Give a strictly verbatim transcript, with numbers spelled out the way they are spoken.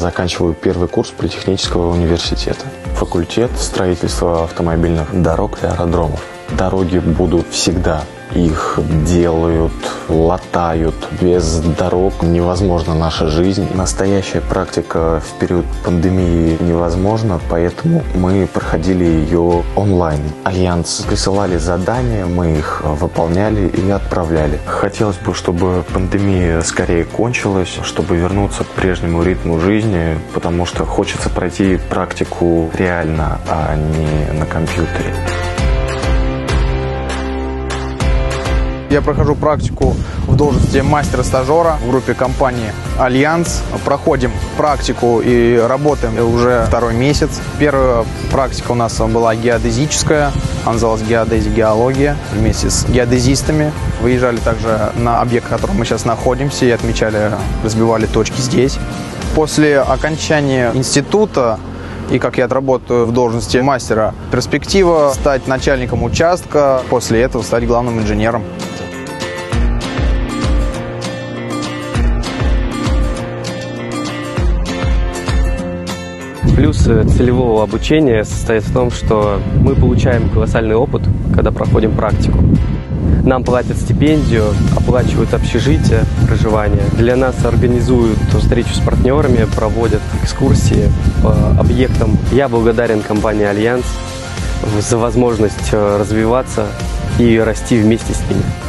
заканчиваю первый курс политехнического университета. Факультет строительства автомобильных дорог и аэродромов. Дороги будут всегда. Их делают, латают. Без дорог невозможна наша жизнь. Настоящая практика в период пандемии невозможна, поэтому мы проходили ее онлайн. Альянс присылали задания, мы их выполняли и отправляли. Хотелось бы, чтобы пандемия скорее кончилась, чтобы вернуться к прежнему ритму жизни, потому что хочется пройти практику реально, а не на компьютере. Я прохожу практику в должности мастера-стажера в группе компании «Альянс». Проходим практику и работаем уже второй месяц. Первая практика у нас была геодезическая, она называлась «Геодезия, геология». Вместе с геодезистами выезжали также на объект, в котором мы сейчас находимся, и отмечали, разбивали точки здесь. После окончания института и как я отработаю в должности мастера, перспектива стать начальником участка, после этого стать главным инженером. Плюс целевого обучения состоит в том, что мы получаем колоссальный опыт, когда проходим практику. Нам платят стипендию, оплачивают общежитие, проживание. Для нас организуют встречу с партнерами, проводят экскурсии по объектам. Я благодарен компании «Альянс» за возможность развиваться и расти вместе с ними.